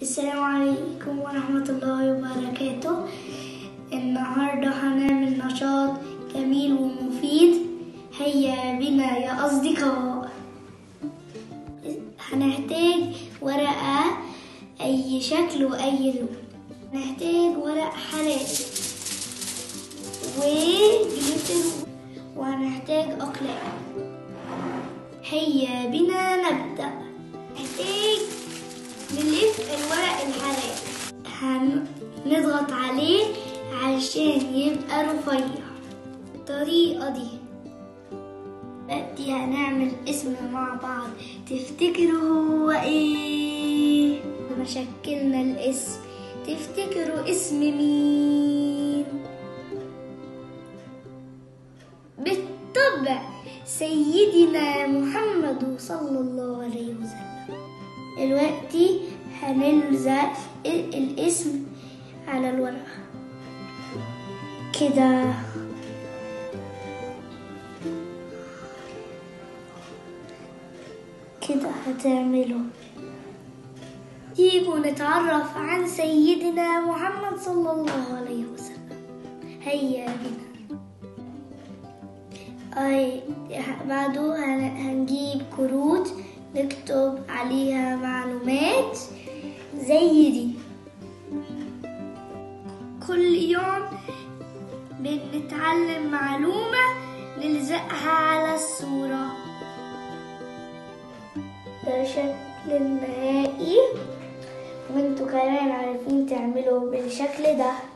السلام عليكم ورحمة الله وبركاته. النهاردة هنعمل نشاط جميل ومفيد. هيا بنا يا أصدقاء. هنحتاج ورقة أي شكل وأي لون. هنحتاج ورق حلال وجليتر وهنحتاج أقلام. هيا بنا نبدأ. نحتاج نلف الورق الحلال، هنضغط عليه علشان يبقى رفيع بالطريقة دي. دلوقتي هنعمل اسم مع بعض. تفتكروا هو ايه؟ لما شكلنا الاسم تفتكروا اسم مين؟ بالطبع سيدنا محمد صلى الله عليه وسلم. دلوقتي هنلزق الاسم على الورقة كده. هتعمله. تيجوا نتعرف عن سيدنا محمد صلى الله عليه وسلم. هيا بنا. بعده هنجيب كروت نكتب عليها معلومات زي دي. كل يوم بنتعلم معلومة نلزقها على الصورة. ده شكل النهائي، وانتوا كمان عارفين تعملوا بالشكل ده.